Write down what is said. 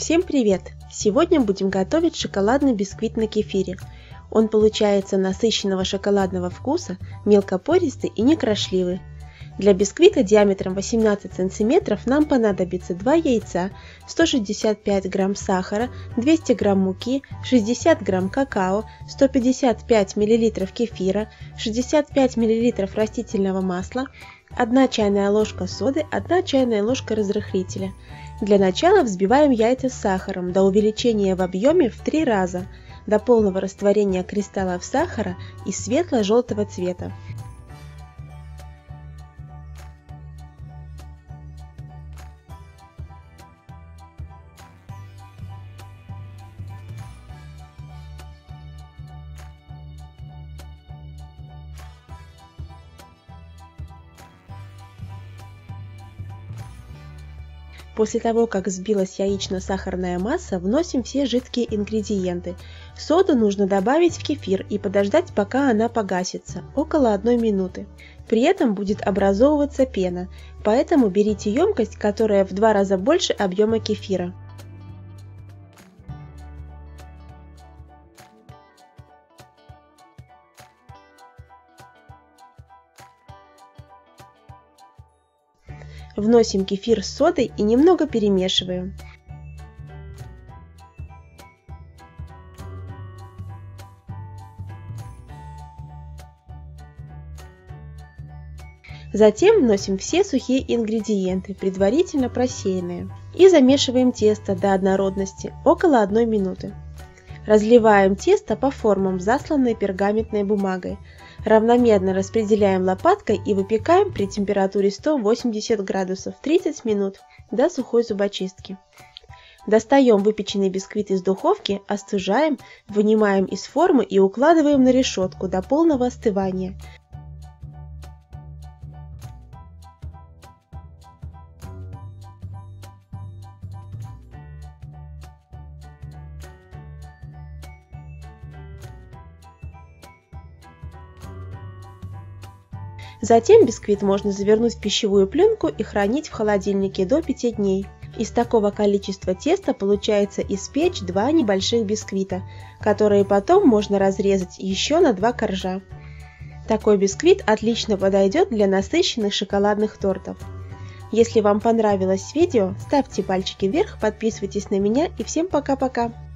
Всем привет! Сегодня будем готовить шоколадный бисквит на кефире. Он получается насыщенного шоколадного вкуса, мелкопористый и некрошливый. Для бисквита диаметром 18 см нам понадобится 2 яйца, 165 г сахара, 200 г муки, 60 г какао, 155 мл кефира, 65 мл растительного масла, 1 чайная ложка соды, 1 чайная ложка разрыхлителя. Для начала взбиваем яйца с сахаром до увеличения в объеме в 3 раза, до полного растворения кристаллов сахара и светло-желтого цвета. После того, как взбилась яично-сахарная масса, вносим все жидкие ингредиенты. Соду нужно добавить в кефир и подождать, пока она погасится, около 1 минуты. При этом будет образовываться пена, поэтому берите емкость, которая в 2 раза больше объема кефира. Вносим кефир с содой и немного перемешиваем. Затем вносим все сухие ингредиенты, предварительно просеянные, и замешиваем тесто до однородности, около 1 минуты. Разливаем тесто по формам, засланной пергаментной бумагой. Равномерно распределяем лопаткой и выпекаем при температуре 180 градусов 30 минут до сухой зубочистки. Достаем выпеченный бисквит из духовки, остужаем, вынимаем из формы и укладываем на решетку до полного остывания. Затем бисквит можно завернуть в пищевую пленку и хранить в холодильнике до 5 дней. Из такого количества теста получается испечь 2 небольших бисквита, которые потом можно разрезать еще на 2 коржа. Такой бисквит отлично подойдет для насыщенных шоколадных тортов. Если вам понравилось видео, ставьте пальчики вверх, подписывайтесь на меня и всем пока-пока!